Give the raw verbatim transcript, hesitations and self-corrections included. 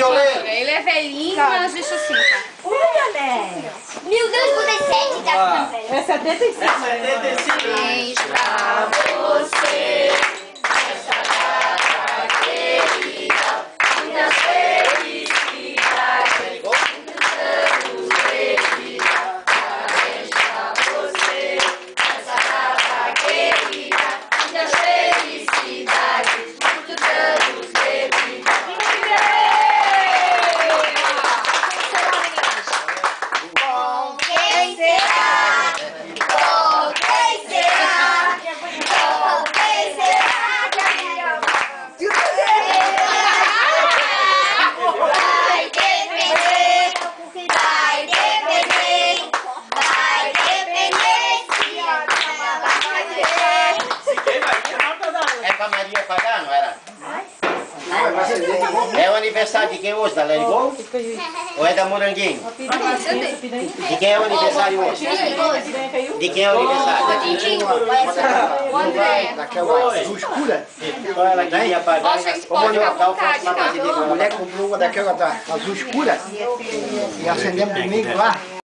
violeiro. Ele é velhinho, mas deixa assim, tá? Olha, né? Mil duzentos e sete, já que É setenta e cinco. setenta e cinco. Parabéns pra você, essa data querida, muitas felicidades, muitos anos de vida. Parabéns pra você, essa data querida, muitas felicidades, muitos anos de vida. Com quem será? Com quem será? Com quem será que a minha vai depender, vai depender, vai depender se a minha vai fazer. É pra Maria pagar, não era? É o aniversário de quem hoje, da Let It Go? Ou é da Moranguinho? De quem é o aniversário hoje? De quem é o aniversário? O André. Daquela azul escura. Então ela queria pagar. Ó, gente, Como pode no ficar à Natal vontade, fosse uma tá? brasileira. A mulher comprou uma daquela da azul escura e acendemos domingo lá.